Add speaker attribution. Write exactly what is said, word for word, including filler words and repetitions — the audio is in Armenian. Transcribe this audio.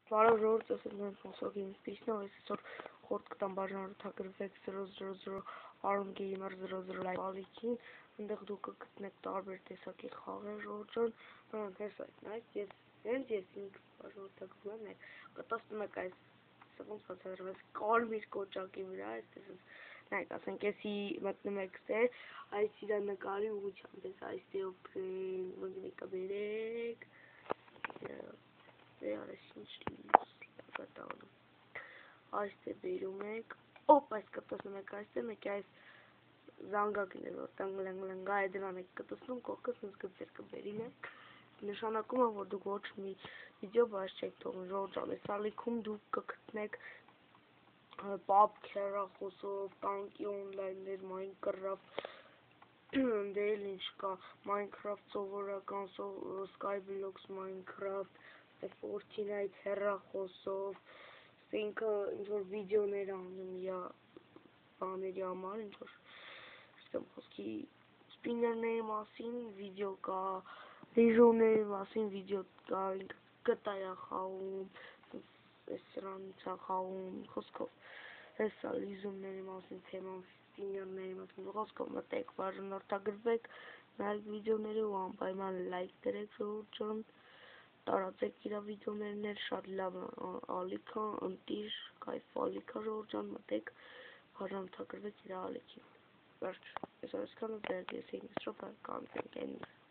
Speaker 1: Բարով ժողովուրդ, ես եմ Ֆոնսոգի ինստիտուտն ու ես այսօր խորտ կտամ բաժանորդագրվեք zero zero zero Arm Gamer zero zero Live ալիքին, այնտեղ դուք կգտնեք տարբեր տեսակի խաղեր ժողովուրդ, նրանք հենց այդ նայեք, ես հենց ես ինքս բաժանորդագրվում եմ, կտասնում եք այս ոնց բացատրեմ, այս կարմիր կոճակի վրա, այսպես նայեք, ասենք էսի մտնում եք ստեր, այս իրա նկարի ուղղությամբ, ես այստեղ օգնենք, ոնք կբերեք, There is ինչ այստեղ բերում եք, օպ, այս կտասնում եք այստեղ, մեկ այս զանգակն է, որ տնգլնգլնգա է դրան եք կտասնում, կողքս ինձ գծեր կբերին եք, նշանակում է, որ դուք ոչ մի վիդեո բաց չեք թողնում, ժողովուրդ, այս ալիքում դուք կգտնեք պաբգի հեռախոսով, տանկի օնլայններ, Minecraft, դե էլ ինչ կա, Minecraft սովորական, Skyblox Minecraft, Fortnite հեռախոսով, ինքը ինչ-որ վիդեոներ անում իրա բաների համար, ինչ-որ խոսքի սպիներների մասին վիդեո կա, լիժոների մասին վիդեո կա, ինքը գտա է խաղում, ես սրանից է խաղում, խոսքով, հեսա լիզումների մասին թեման, սպիներների մասին, խոսքով մտեք, բաժանորդագրվեք, նայեք վիդեոները ու անպայման լայք դրեք ժողովուրդ ջան, տարածեք իրա վիդեոներն էլ, շատ լավ ալիք է, ընտիր, կայֆ ալիք է ժողովուրդ ջան, մտեք, բաժանորդագրվեք իրա ալիքին, վերջ, ես այսքանը վերջ, ես ինձ շոպը կանցենք էնի